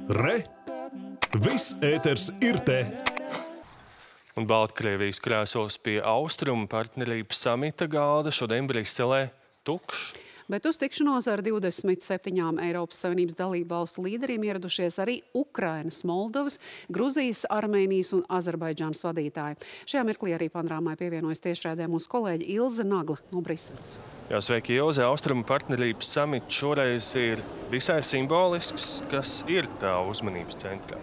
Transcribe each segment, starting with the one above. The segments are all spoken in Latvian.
Re! Viss ēters ir te! Un Baltkrievijas krēsos pie Austrumu partnerības samita galda šodien Briselē tukšs. Bet uz tikšanos ar 27 Eiropas Savienības dalību valstu līderiem ieradušies arī Ukrainas, Moldovas, Gruzijas, Armēnijas un Azerbaidžānas vadītāji. Šajā mirklī arī panorāmai pievienojas tiešraidē mūsu kolēģi Ilze Nagla no Briseles. Jā, sveiki, Ilze. Austrumu partnerības samits šoreiz ir visai simbolisks, kas ir tā uzmanības centrā.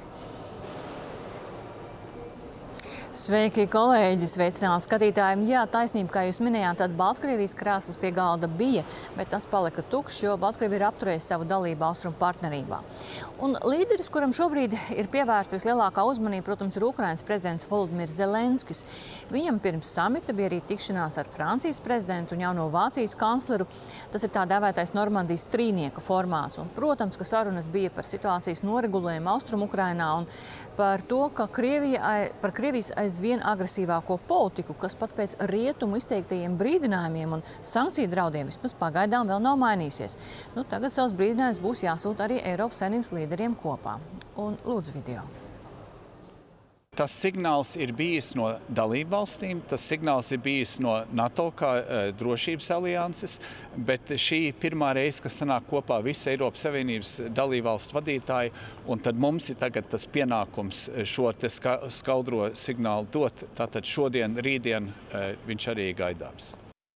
Sveiki, kolēģi! Sveicināti skatītājiem! Jā, taisnība, kā jūs minējāt, tad Baltkrievijas krēsls pie galda bija, bet tas palika tukšs, jo Baltkrievija ir apturējusi savu dalību Austrumu partnerībā. Un līderis, kuram šobrīd ir pievērsta vislielākā uzmanība, protams, ir Ukrainas prezidents Volodimirs Zelenskis. Viņam pirms samita bija arī tikšanās ar Francijas prezidentu un jauno Vācijas kancleru. Tas ir tā dēvētais Normandijas trīnieka formāts. Un, protams, ka sarunas bija par situācijas noregulējumu Austrumu Ukrainā un par to, ka Krievijas aizvien agresīvāko politiku, kas pat pēc rietumu izteiktajiem brīdinājumiem un sankciju draudiem vismaz pagaidām vēl nav mainījusies. Tagad savs brīdinājums būs jāsūta arī Eiropas Savienības līderiem kopā. Un lūdzu video. Tas signāls ir bijis no dalībvalstīm, tas signāls ir bijis no NATO kā drošības alianses, bet šī pirmā reize, kas sanāk kopā visa Eiropas Savienības dalībvalstu vadītāji, un tad mums ir tagad tas pienākums šo te skaudro signālu dot. Tātad šodien, rītdien viņš arī gaidāms.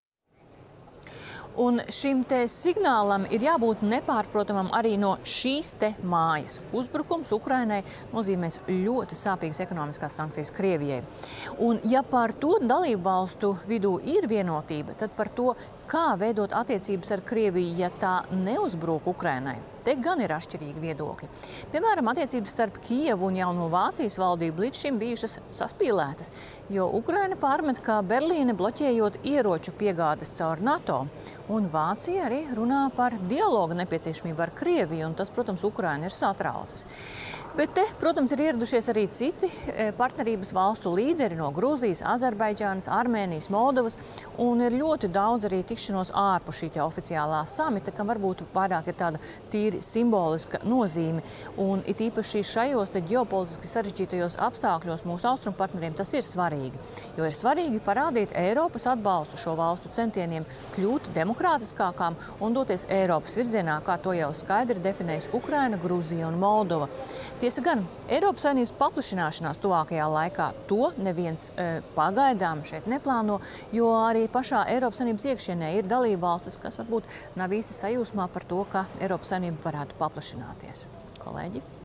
Un šim te signālam ir jābūt nepārprotamam arī no šīs te mājas. Uzbrukums Ukrainai nozīmēs ļoti sāpīgas ekonomiskās sankcijas Krievijai. Un ja par to dalību valstu vidū ir vienotība, tad par to, kā veidot attiecības ar Krieviju, ja tā neuzbrūk Ukrainai, te gan ir atšķirīgi viedokļi. Piemēram, attiecības starp Kijevu un jauno Vācijas valdību līdz šim bijušas saspīlētas, jo Ukraina pārmet, ka Berlīne bloķējot ieroču piegādes caur NATO. Un Vācija arī runā par dialoga nepieciešamību ar Krieviju, un tas, protams, Ukraina ir satraucis. Bet te, protams, ir ieradušies arī citi partnerības valstu līderi no Gruzijas, Azerbaidžānas, Armēnijas, Moldovas, un ir ļoti daudz arī tikšanos ārpus šī oficiālā samita, kam varbūt vairāk ir tāda tīri simboliska nozīme. Un it īpaši šajos ģeopolitiski sarežģītajos apstākļos mūsu austrumu partneriem tas ir svarīgi, jo ir svarīgi parādīt Eiropas atbalstu šo valstu centieniem kļūt demokrātiskākām un doties Eiropas virzienā, kā to jau skaidri definējas Ukraina, Gruzija un Moldova. Tiesa gan, Eiropas Savienības paplašināšanās tuvākajā laikā to neviens pagaidām šeit neplāno, jo arī pašā Eiropas Savienības iekšienē ir dalībvalstis, kas varbūt nav īsti sajūsmā par to, ka Eiropas Savienība varētu paplašināties. Kolēģi?